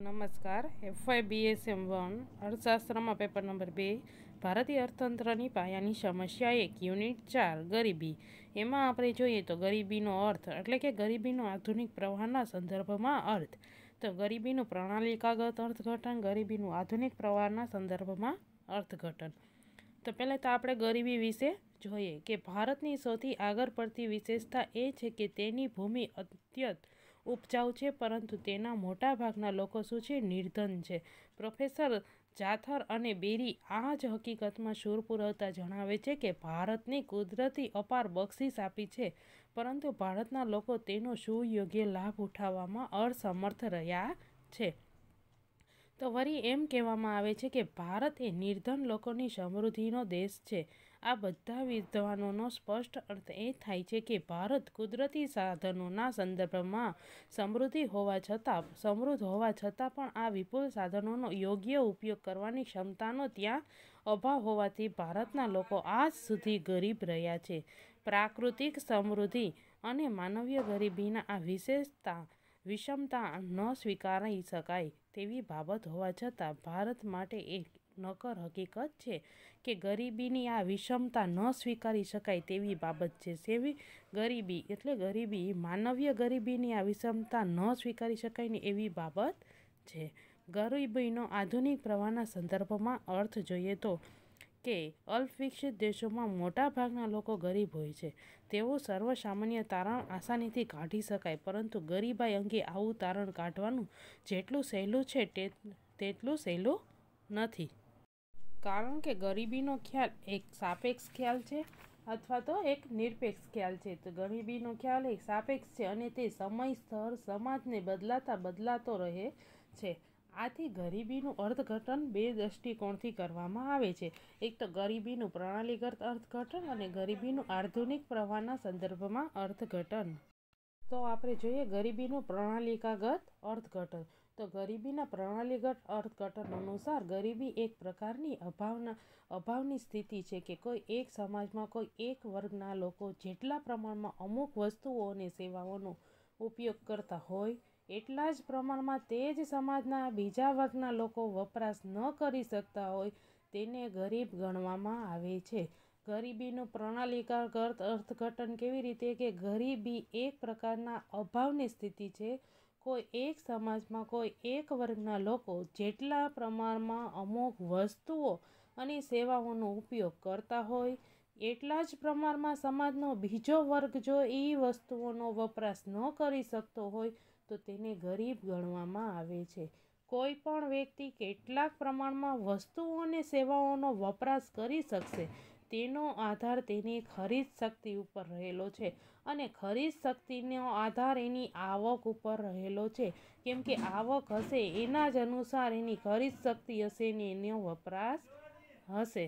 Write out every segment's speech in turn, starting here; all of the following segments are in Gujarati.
નમસ્કાર. FY BSM 1 અર્થશાસ્ત્રમાં પેપર નંબર 2 ભારતીય અર્થતંત્રની પાયાની સમસ્યા 1 યુનિટ 4 ગરીબી. એમાં આપણે જોઈએ તો ગરીબીનો અર્થ એટલે કે ગરીબીનો આધુનિક પ્રવાહના સંદર્ભમાં અર્થ. તો ગરીબીનું પ્રણાલિકાગત અર્થઘટન, ગરીબીનું આધુનિક પ્રવાહના સંદર્ભમાં અર્થઘટન. તો પહેલાં તો આપણે ગરીબી વિશે જોઈએ કે ભારતની સૌથી આગળ પડતી વિશેષતા એ છે કે તેની ભૂમિ અત્યંત ઉપજાઉ છે, પરંતુ તેના મોટા ભાગના લોકો શું છે? નિર્ધન છે. પ્રોફેસર જાથર અને બેરી આ જ હકીકતમાં સૂર પુરાવતા જણાવે છે કે ભારતની કુદરતી અપાર બક્ષિસ આપી છે, પરંતુ ભારતના લોકો તેનો સુયોગ્ય લાભ ઉઠાવવામાં અસમર્થ રહ્યા છે. તો વળી એમ કહેવામાં આવે છે કે ભારત એ નિર્ધન લોકોની સમૃદ્ધિનો દેશ છે. આ બધા વિદ્વાનોનો સ્પષ્ટ અર્થ એ થાય છે કે ભારત કુદરતી સાધનોના સંદર્ભમાં સમૃદ્ધ હોવા છતાં પણ આ વિપુલ સાધનોનો યોગ્ય ઉપયોગ કરવાની ક્ષમતાનો ત્યાં અભાવ હોવાથી ભારતના લોકો આજ સુધી ગરીબ રહ્યા છે. પ્રાકૃતિક સમૃદ્ધિ અને માનવીય ગરીબીના આ વિષમતા ન સ્વીકારી શકાય તેવી બાબત હોવા છતાં ભારત માટે એક નક્કર હકીકત છે કે ગરીબીની આ વિષમતા ન સ્વીકારી શકાય તેવી બાબત છે. સેવી ગરીબી એટલે ગરીબી, માનવીય ગરીબીની આ વિષમતા ન સ્વીકારી શકાય એવી બાબત છે. ગરીબીનો આધુનિક પ્રવાહના સંદર્ભમાં અર્થ જોઈએ તો કે અલ્પવિકસિત દેશોમાં મોટા ભાગના લોકો ગરીબ હોય છે. તેવું સર્વસામાન્ય તારણ આસાનીથી કાઢી શકાય, પરંતુ ગરીબાઈ અંગે આવું તારણ કાઢવાનું જેટલું સહેલું છે તેટલું સહેલું નથી. કારણ કે ગરીબીનો ખ્યાલ એક સાપેક્ષ ખ્યાલ છે અથવા તો એક નિરપેક્ષ ખ્યાલ છે. તો ગરીબીનો ખ્યાલ એક સાપેક્ષ છે અને તે સમય, સ્તર, સમાજને બદલાતો રહે છે. આથી ગરીબીનું અર્થઘટન બે દ્રષ્ટિકોણથી કરવામાં આવે છે. એક તો ગરીબીનું પ્રણાલીગત અર્થઘટન અને ગરીબીનું આધુનિક પ્રવાહના સંદર્ભમાં અર્થઘટન. તો આપણે જોઈએ ગરીબીનું પ્રણાલિકાગત અર્થઘટન. તો ગરીબીના પ્રણાલીગત અર્થઘટન અનુસાર ગરીબી એક પ્રકારની અભાવની સ્થિતિ છે કે કોઈ એક સમાજમાં કોઈ એક વર્ગના લોકો જેટલા પ્રમાણમાં અમુક વસ્તુઓ અને સેવાઓનો ઉપયોગ કરતા હોય એટલા જ પ્રમાણમાં તે જ સમાજના બીજા વર્ગના લોકો વપરાશ ન કરી શકતા હોય તેને ગરીબ ગણવામાં આવે છે. ગરીબીનું પ્રણાલિકાગત અર્થઘટન કેવી રીતે કે ગરીબી એક પ્રકારના અભાવની સ્થિતિ છે. કોઈ એક સમાજમાં કોઈ એક વર્ગના લોકો જેટલા પ્રમાણમાં અમુક વસ્તુઓ અને સેવાઓનો ઉપયોગ કરતા હોય એટલા જ પ્રમાણમાં સમાજનો બીજો વર્ગ જો એ વસ્તુઓનો વપરાશ ન કરી શકતો હોય તો તેને ગરીબ ગણવામાં આવે છે. કોઈ પણ વ્યક્તિ કેટલાક પ્રમાણમાં વસ્તુઓ અને સેવાઓનો વપરાશ કરી શકશે તેનો આધાર તેની ખરીદ શક્તિ ઉપર રહેલો છે, અને ખરીદ શક્તિનો આધાર એની આવક ઉપર રહેલો છે. કેમ કે આવક હશે એના જ અનુસાર એની ખરીદ શક્તિ હશે ને એનો વપરાશ હશે.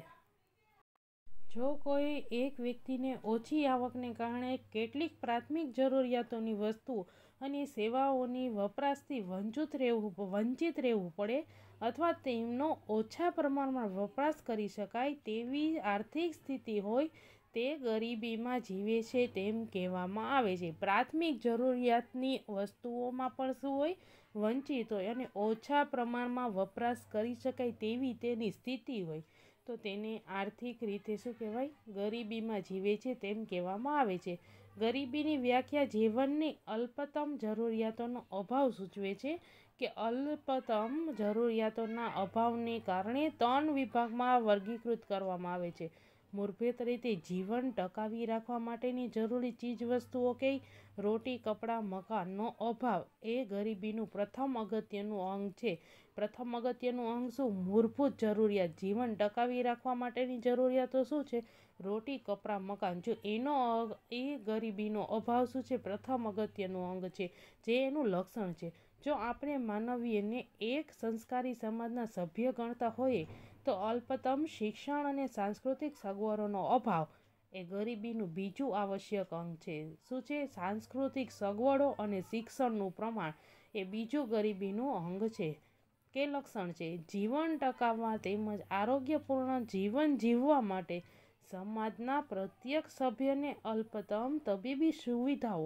જો કોઈ એક વ્યક્તિને ઓછી આવકને કારણે કેટલીક પ્રાથમિક જરૂરિયાતોની વસ્તુઓ અને સેવાઓની વપરાશથી વંચિત રહેવું પડે અથવા તેમનો ઓછા પ્રમાણમાં વપરાશ કરી શકાય તેવી આર્થિક સ્થિતિ હોય તે ગરીબીમાં જીવે છે તેમ કહેવામાં આવે છે. પ્રાથમિક જરૂરિયાતની વસ્તુઓમાં પણ શું હોય? વંચિત હોય અને ઓછા પ્રમાણમાં વપરાશ કરી શકાય તેવી તેની સ્થિતિ હોય તો તેને આર્થિક રીતે શું કહેવાય? ગરીબીમાં જીવે છે તેમ કહેવામાં આવે છે. ગરીબીની વ્યાખ્યા જીવનની અલ્પતમ જરૂરિયાતોનો અભાવ સૂચવે છે કે અલ્પતમ જરૂરિયાતોના અભાવને કારણે 3 વિભાગમાં વર્ગીકૃત કરવામાં આવે છે. મૂળભૂત રીતે જીવન ટકાવી રાખવા માટેની જરૂરી ચીજવસ્તુઓ કઈ? રોટી, કપડાં, મકાનનો અભાવ એ ગરીબીનું પ્રથમ અગત્યનું અંગ છે. પ્રથમ અગત્યનું અંગ શું? મૂળભૂત જરૂરિયાત. જીવન ટકાવી રાખવા માટેની જરૂરિયાતો શું છે? રોટી, કપડાં, મકાન. જો એ ગરીબીનો અભાવ શું છે? પ્રથમ અગત્યનું અંગ છે, જે એનું લક્ષણ છે. જો આપણે માનવીયને એક સંસ્કારી સમાજના સભ્ય ગણતા હોઈએ તો અલ્પતમ શિક્ષણ અને સાંસ્કૃતિક સગવડોનો અભાવ એ ગરીબીનું બીજું આવશ્યક અંગ છે. શું છે? સાંસ્કૃતિક સગવડો અને શિક્ષણનું પ્રમાણ એ બીજું ગરીબીનું અંગ છે કે લક્ષણ છે. જીવન ટકાવવા તેમજ આરોગ્યપૂર્ણ જીવન જીવવા માટે સમાજના પ્રત્યેક સભ્યને અલ્પતમ તબીબી સુવિધાઓ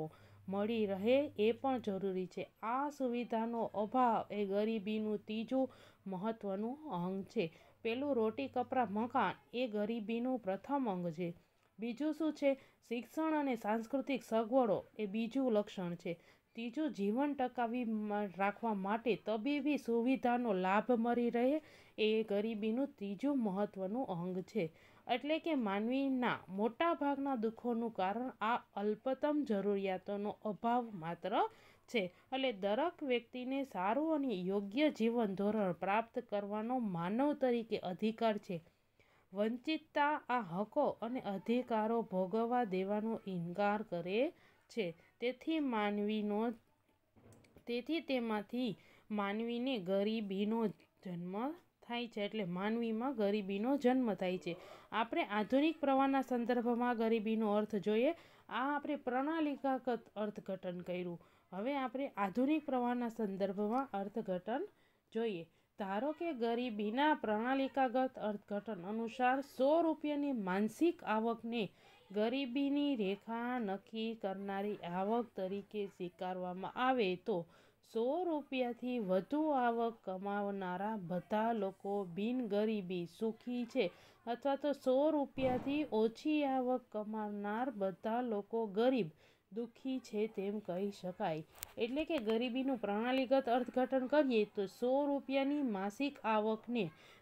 મળી રહે એ પણ જરૂરી છે. આ સુવિધાનો અભાવ એ ગરીબીનું ત્રીજું મહત્વનું અંગ છે. પેલું રોટી કપડાં મકાન એ ગરીબીનું પ્રથમ અંગ છે. બીજું શું છે? શિક્ષણ અને સાંસ્કૃતિક સગવડો એ બીજું લક્ષણ છે. ત્રીજું જીવન ટકાવી રાખવા માટે તબીબી સુવિધાનો લાભ મળી રહે એ ગરીબીનું ત્રીજું મહત્વનું અંગ છે. એટલે કે માનવીના મોટાભાગના દુઃખોનું કારણ આ અલ્પતમ જરૂરિયાતોનો અભાવ માત્ર છે. એટલે દરેક વ્યક્તિને સારું અને યોગ્ય જીવન ધોરણ પ્રાપ્ત કરવાનો માનવ તરીકે અધિકાર છે. વંચિતતા આ હકો અને અધિકારો ભોગવવા દેવાનો ઇનકાર કરે છે. તેથી તેમાંથી માનવીને ગરીબીનો જન્મ થાય છે. એટલે માનવીમાં ગરીબીનો જન્મ થાય છે. આપણે આધુનિક પ્રવાહના સંદર્ભમાં ગરીબીનો અર્થ જોઈએ. આ આપણે પ્રણાલિકાગત અર્થઘટન કર્યું. હવે આપણે આધુનિક પ્રવાહના સંદર્ભમાં અર્થઘટન જોઈએ. ધારો કે ગરીબીના પ્રણાલિકાગત અર્થઘટન અનુસાર 100 રૂપિયાની માસિક આવકને ગરીબીની રેખા નક્કી કરનારી આવક તરીકે સ્વીકારવામાં આવે તો 100 રૂપિયાથી વધુ આવક કમાવનારા બધા લોકો બિનગરીબી સુખી છે, અથવા તો 100 રૂપિયાથી ઓછી આવક કમાવનાર બધા લોકો ગરીબ દુઃખી છે તેમ કહી શકાય. એટલે કે ગરીબીનું પ્રણાલિગત અર્થઘટન કરીએ તો 100 રૂપિયાની માસિક આવકને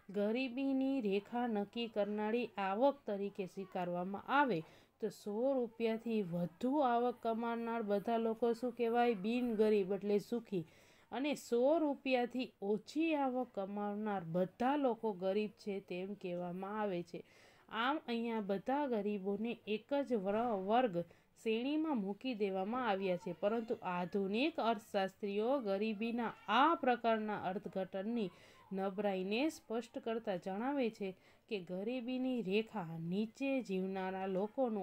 ગરીબીની રેખા નક્કી કરનારી આવક તરીકે સ્વીકારવામાં આવે તો 100 રૂપિયાથી વધુ આવક કમાનાર બધા લોકો શું કહેવાય? બિનગરીબ એટલે સુખી. અને 100 રૂપિયાથી ઓછી આવક કમાવનાર બધા લોકો ગરીબ છે તેમ કહેવામાં આવે છે. આમ અહીંયા બધા ગરીબોને એક જ વર્ગ શ્રેણીમાં મૂકી દેવામાં આવ્યા છે. પરંતુ આધુનિક અર્થશાસ્ત્રીઓ ગરીબીના આ પ્રકારના અર્થઘટનની નબળાઈને સ્પષ્ટ કરતા જણાવે છે કે ગરીબીની રેખા નીચે જીવનારા લોકોનો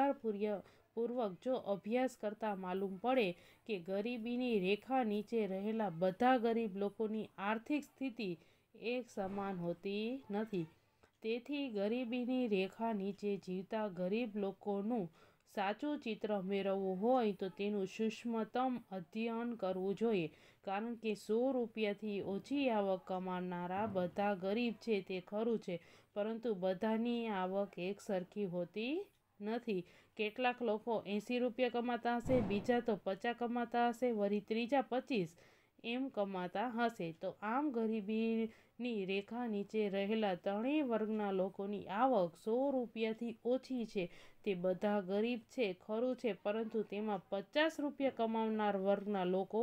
ઊંડાણપૂર્વક જો અભ્યાસ કરતા માલુમ પડે કે ગરીબીની રેખા નીચે રહેલા બધા ગરીબ લોકોની આર્થિક સ્થિતિ એક સમાન હોતી નથી. તેથી ગરીબીની રેખા નીચે જીવતા ગરીબ લોકોનું સાચું ચિત્ર મેળવવું હોય તો તેનું સૂક્ષ્મતમ અધ્યયન કરવું જોઈએ. કારણ કે 100 રૂપિયાથી ઓછી આવક કમાનારા બધા ગરીબ છે તે ખરું છે, પરંતુ બધાની આવક એક સરખી હોતી નથી. કેટલાક લોકો 80 રૂપિયા કમાતા હશે, બીજા તો 50 કમાતા હશે, વળી ત્રીજા 25 એમ કમાતા હશે. તો આમ ગરીબીની રેખા નીચે રહેલા ત્રણેય વર્ગના લોકોની આવક 100 રૂપિયાથી ઓછી છે. તે બધા ગરીબ છે ખરું છે, પરંતુ તેમાં 50 રૂપિયા કમાવનાર વર્ગના લોકો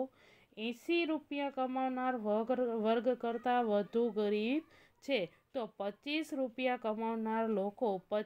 80 રૂપિયા કમાવનાર વર્ગ કરતાં વધુ ગરીબ છે, તો 25 રૂપિયા કમાવનાર લોકો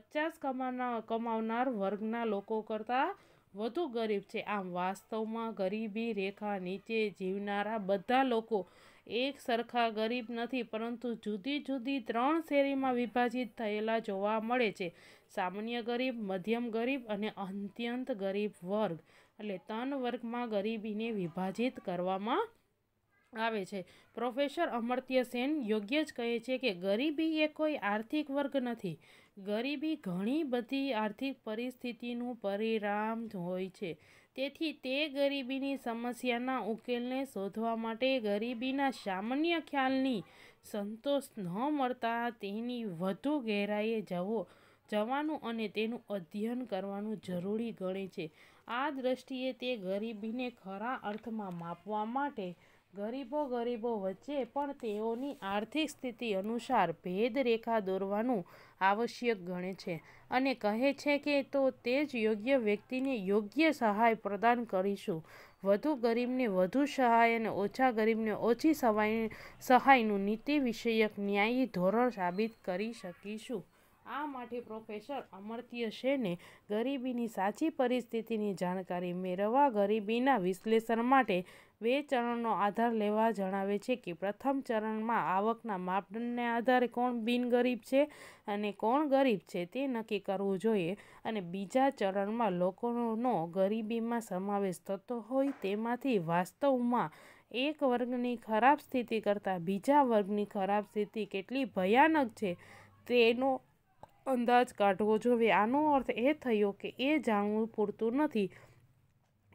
50 કમાવનાર વર્ગના લોકો કરતાં વધુ ગરીબ છે. આમ વાસ્તવમાં ગરીબી રેખા નીચે જીવનારા બધા લોકો એક સરખા ગરીબ નથી, પરંતુ જુદી જુદી 3 શ્રેણીમાં વિભાજિત થયેલા જોવા મળે છે. સામાન્ય ગરીબ, મધ્યમ ગરીબ અને અત્યંત ગરીબ વર્ગ. એટલે 3 વર્ગમાં ગરીબીને વિભાજિત કરવામાં આવે છે. પ્રોફેસર અમર્ત્ય સેન યોગ્ય જ કહે છે કે ગરીબી એ કોઈ આર્થિક વર્ગ નથી. ગરીબી ઘણી બધી આર્થિક પરિસ્થિતિનું પરિણામ હોય છે. તેથી તે ગરીબીની સમસ્યાના ઉકેલને શોધવા માટે ગરીબીના સામાન્ય ખ્યાલની સંતોષ ન મળતા તેની વધુ ગહેરાઈએ જવાનું અને તેનું અધ્યયન કરવાનું જરૂરી ગણે છે. આ દ્રષ્ટિએ તે ગરીબીને ખરા અર્થમાં માપવા માટે ગરીબો વચ્ચે પણ તેઓની આર્થિક સ્થિતિ અનુસાર ભેદરેખા દોરવાનું આવશ્યક ગણે છે, અને કહે છે કે તો તે જ યોગ્ય વ્યક્તિને યોગ્ય સહાય પ્રદાન કરીશું. વધુ ગરીબને વધુ સહાય અને ઓછા ગરીબને ઓછી સહાયનું નીતિ વિષયક ન્યાયી ધોરણ સાબિત કરી શકીશું. આ માટે પ્રોફેસર અમર્ત્ય સેને ગરીબીની સાચી પરિસ્થિતિની જાણકારી મેળવવા ગરીબીના વિશ્લેષણ માટે 2 ચરણનો આધાર લેવા જણાવે છે કે પ્રથમ ચરણમાં આવકના માપદંડને આધારે કોણ બિનગરીબ છે અને કોણ ગરીબ છે તે નક્કી કરવું જોઈએ, અને બીજા ચરણમાં લોકોનો ગરીબીમાં સમાવેશ થતો હોય તેમાંથી વાસ્તવમાં એક વર્ગની ખરાબ સ્થિતિ કરતાં બીજા વર્ગની ખરાબ સ્થિતિ કેટલી ભયાનક છે તેનો અંદાજ કાઢવો જોઈએ. આનો અર્થ એ થયો કે એ જાણવું પૂરતું નથી કે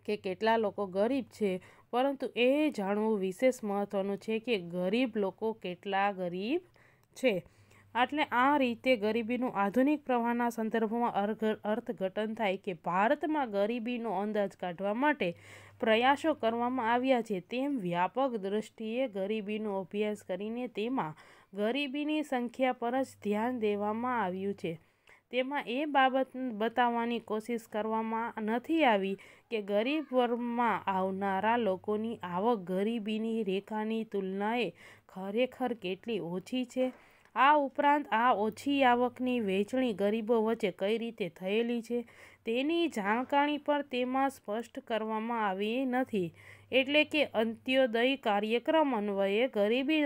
કે કેટલા લોકો ગરીબ છે, પરંતુ એ જાણવું વિશેષ મહત્ત્વનું છે કે ગરીબ લોકો કેટલા ગરીબ છે. એટલે આ રીતે ગરીબીનું આધુનિક પ્રવાહના સંદર્ભમાં અર્થઘટન થાય કે ભારતમાં ગરીબીનો અંદાજ કાઢવા માટે પ્રયાસો કરવામાં આવ્યા છે. તેમ વ્યાપક દૃષ્ટિએ ગરીબીનો અભ્યાસ કરીને તેમાં ગરીબીની સંખ્યા પર જ ધ્યાન દેવામાં આવ્યું છે. તેમાં એ બાબત બતાવવાની કોશિશ કરવામાં નથી આવી કે ગરીબ વર્ગમાં આવનારા લોકોની આવક ગરીબીની રેખાની તુલનાએ ખરેખર કેટલી ઓછી છે. આ ઉપરાંત આ ઓછી આવકની વહેંચણી ગરીબો વચ્ચે કઈ રીતે થયેલી છે તેની જાણકારી પણ તેમાં સ્પષ્ટ કરવામાં આવી નથી. એટલે કે અંત્યોદય કાર્યક્રમ અન્વયે ગરીબી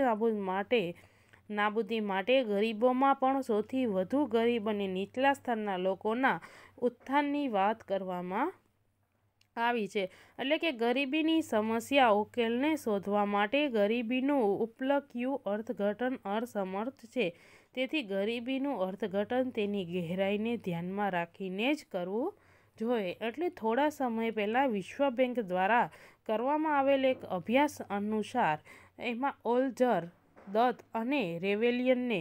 નાબૂદી માટે ગરીબોમાં પણ સૌથી વધુ ગરીબ અને નીચલા સ્તરના લોકોના ઉત્થાનની વાત કરવામાં આવી છે. એટલે કે ગરીબીની સમસ્યા ઉકેલને શોધવા માટે ગરીબીનું ઉપલક્યું અર્થઘટન અસમર્થ છે. તેથી ગરીબીનું અર્થઘટન તેની ગહેરાઈને ધ્યાનમાં રાખીને જ કરવું જોઈએ. એટલે થોડા સમય પહેલાં વિશ્વ બેંક દ્વારા કરવામાં આવેલ એક અભ્યાસ અનુસાર એમાં ઓલ્જર, દત્ત અને રેવેલિયને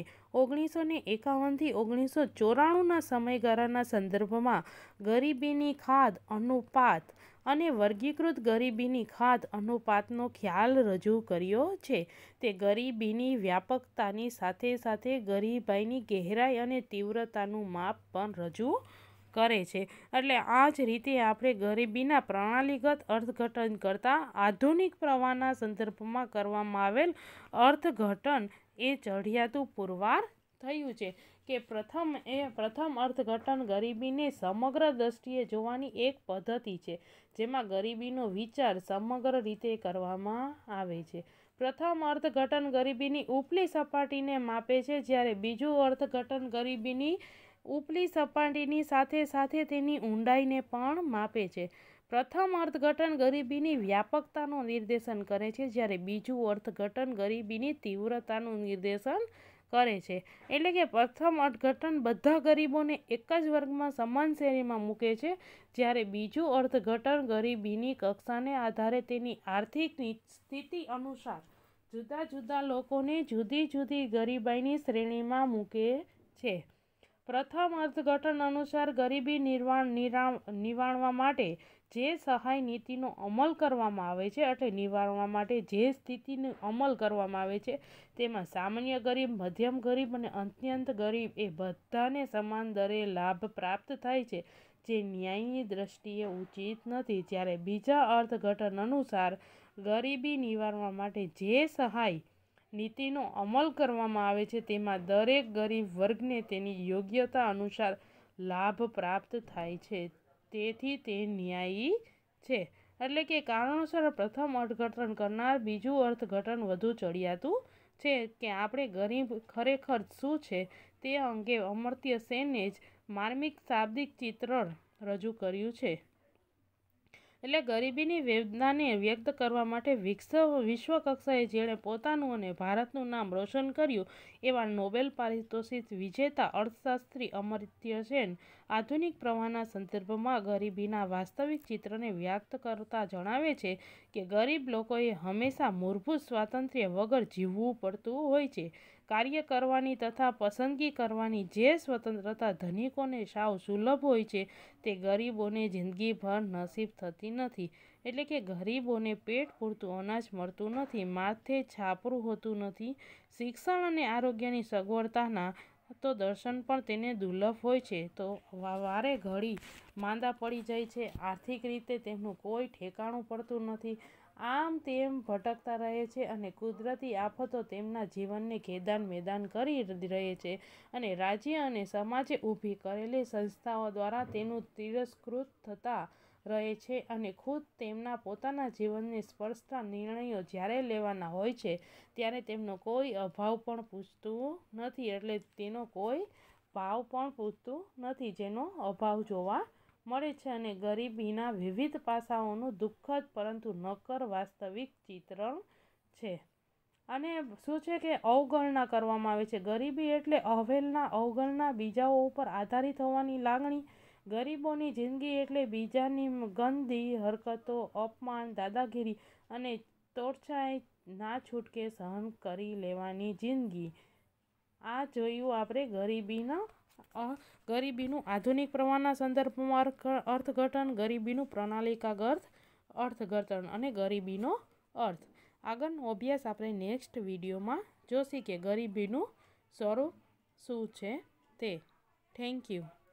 1951થી 1994ના સમયગાળાના સંદર્ભમાં ગરીબીની ખાદ્ય અનુપાત અને વર્ગીકૃત ગરીબીની ખાદ્ય અનુપાતનો ખ્યાલ રજૂ કર્યો છે. તે ગરીબીની વ્યાપકતાની સાથે સાથે ગરીબાઈની ગહેરાઈ અને તીવ્રતાનું માપ પણ રજૂ કરે છે. એટલે આ જ રીતે આપણે ગરીબીના પ્રણાલીગત અર્થઘટન કરતાં આધુનિક પ્રવાહના સંદર્ભમાં કરવામાં આવેલ અર્થઘટન એ ચઢિયાતું પુરવાર થયું છે કે પ્રથમ અર્થઘટન ગરીબીને સમગ્ર દ્રષ્ટિએ જોવાની એક પદ્ધતિ છે જેમાં ગરીબીનો વિચાર સમગ્ર રીતે કરવામાં આવે છે. પ્રથમ અર્થઘટન ગરીબીની ઉપલી સપાટીને માપે છે, જ્યારે બીજું અર્થઘટન ગરીબીની ઉપલી સપાટીની સાથે સાથે તેની ઊંડાઈને પણ માપે છે. પ્રથમ અર્થઘટન ગરીબીની વ્યાપકતાનું નિર્દેશન કરે છે, જ્યારે બીજું અર્થઘટન ગરીબીની તીવ્રતાનું નિર્દેશન કરે છે. એટલે કે પ્રથમ અર્થઘટન બધા ગરીબોને એક જ વર્ગમાં સમાન શ્રેણીમાં મૂકે છે, જ્યારે બીજું અર્થઘટન ગરીબીની કક્ષાને આધારે તેની આર્થિક સ્થિતિ અનુસાર જુદા જુદા લોકોને જુદી જુદી ગરીબાઈની શ્રેણીમાં મૂકે છે. પ્રથમ અર્થઘટન અનુસાર ગરીબી નિવારવા માટે જે સહાય નીતિનો અમલ કરવામાં આવે છે, એટલે નિવારવા માટે જે સ્થિતિનો અમલ કરવામાં આવે છે તેમાં સામાન્ય ગરીબ, મધ્યમ ગરીબ અને અત્યંત ગરીબ એ બધાને સમાન દરે લાભ પ્રાપ્ત થાય છે, જે ન્યાયની દ્રષ્ટિએ ઉચિત નથી. જ્યારે બીજા અર્થઘટન અનુસાર ગરીબી નિવારવા માટે જે સહાય નીતિનો અમલ કરવામાં આવે છે તેમાં દરેક ગરીબ વર્ગને તેની યોગ્યતા અનુસાર લાભ પ્રાપ્ત થાય છે, તેથી તે ન્યાયી છે. એટલે કે કારણોસર પ્રથમ અર્થઘટન કરનાર બીજું અર્થઘટન વધુ ચઢિયાતું છે. કે આપણે ગરીબ ખરેખર શું છે તે અંગે અમર્ત્ય સેને જ માર્મિક શાબ્દિક ચિત્રણ રજૂ કર્યું છે. એટલે ગરીબીની વેદનાને વ્યક્ત કરવા માટે વિશ્વ કક્ષાએ જેણે પોતાનું અને ભારતનું નામ રોશન કર્યું એવા નોબેલ પારિતોષિક વિજેતા અર્થશાસ્ત્રી અમર્ત્ય સેન આધુનિક પ્રવાહના સંદર્ભમાં ગરીબીના વાસ્તવિક ચિત્રને વ્યક્ત કરતા જણાવે છે કે ગરીબ લોકોએ હંમેશા મૂળભૂત સ્વાતંત્ર્ય વગર જીવવું પડતું હોય છે. કાર્ય કરવાની તથા પસંદગી કરવાની જે સ્વતંત્રતા ધનિકોને સાવ સુલભ હોય છે તે ગરીબોને જિંદગીભર નસીબ થતી નથી. એટલે કે ગરીબોને પેટ પૂરતું અનાજ મળતું નથી, માથે છાપરું હોતું નથી, શિક્ષણ અને આરોગ્યની સગવડતાના તો દર્શન પણ તેને દુર્લભ હોય છે, તો વારે ઘડી માંદા પડી જાય છે, આર્થિક રીતે તેમનું કોઈ ઠેકાણું પડતું નથી, આમ તેમ ભટકતા રહે છે અને કુદરતી આફતો તેમના જીવનને ખેદાન મેદાન કરી રહે છે અને રાજ્ય અને સમાજે ઊભી કરેલી સંસ્થાઓ દ્વારા તેનું તિરસ્કૃત થતા રહે છે અને ખુદ તેમના પોતાના જીવનને સ્પર્શતા નિર્ણયો જ્યારે લેવાના હોય છે ત્યારે તેમનો કોઈ અભાવ પણ પૂછતું નથી. એટલે તેનો કોઈ ભાવ પણ પૂછતું નથી, જેનો અભાવ જોવા મળે છે અને ગરીબીના વિવિધ પાસાઓનું દુઃખદ પરંતુ નક્કર વાસ્તવિક ચિત્રણ છે. અને શું છે કે અવગણના કરવામાં આવે છે. ગરીબી એટલે અવહેલના, અવગણના, બીજાઓ ઉપર આધારિત હોવાની લાગણી. ગરીબોની જિંદગી એટલે બીજાની ગંદી હરકતો, અપમાન, દાદાગીરી અને તોછાઈ ના છૂટકે સહન કરી લેવાની જિંદગી. આ જોયું આપણે ગરીબીનું આધુનિક પ્રમાણના સંદર્ભમાં અર્થઘટન, ગરીબીનું પ્રણાલિકાગત અર્થઘટન અને ગરીબીનો અર્થ. આગળનો અભ્યાસ આપણે નેક્સ્ટ વિડીયોમાં જોશી કે ગરીબીનું સ્વરૂપ શું છે તે. Thank you.